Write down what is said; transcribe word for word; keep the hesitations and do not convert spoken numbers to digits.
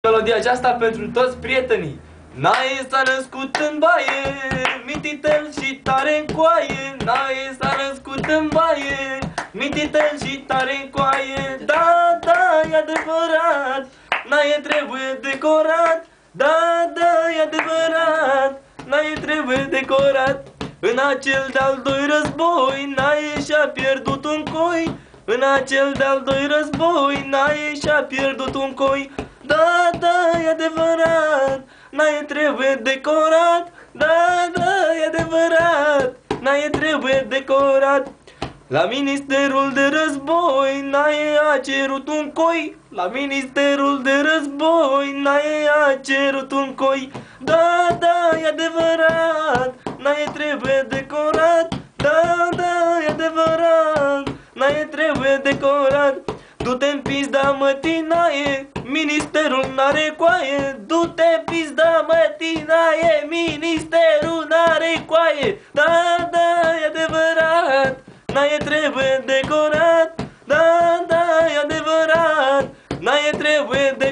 Melodia aceasta pentru toți prietenii. Nae s-a născut în baie, mititel și tare în coaie. Nae s-a născut în baie, mititel și tare în coaie. Da, da, e adevărat, Nae trebuie decorat. Da, da, e adevărat, Nae trebuie decorat. În acel de-al doi război, Nae și-a pierdut un coi. În acel de-al doi război, Nae și-a pierdut un coi. Da, da, e adevărat, Nae trebuie decorat. Da, da, e adevărat, Nae trebuie decorat. La Ministerul de Război, Nae a cerut un coi. La Ministerul de Război, Nae a cerut un coi. Da, da, e adevărat, Nae trebuie decorat. Da, da, e adevărat, Nae trebuie decorat. Du-te-n pizda, mătii, Nae, ministerul n-are coaie. Du-te-n pizda, mătii, Nae, ministerul n-are coaie. Da, da, e adevărat, Nae trebuie decorat. Da, da, e adevărat, Nae trebuie decorat.